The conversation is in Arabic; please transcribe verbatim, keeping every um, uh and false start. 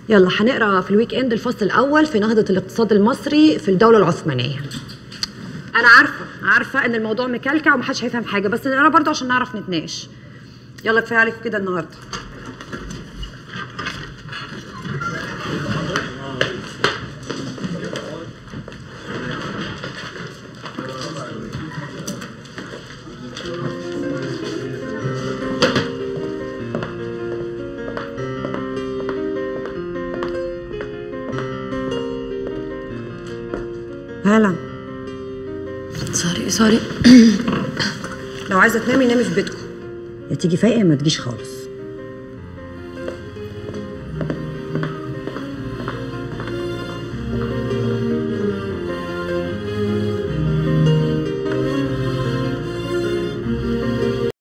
يلا هنقرا في الويك اند الفصل الاول في نهضه الاقتصاد المصري في الدوله العثمانيه. انا عارفه عارفه ان الموضوع مكلكع ومحدش هيفهم حاجه، بس نقرا برضه عشان نعرف نتناقش. يلا كفايه عليكم كده النهارده. هلا. سوري سوري. لو عايزه تنامي نامي في بيتكم، يا تيجي فايقه يا ما تجيش خالص.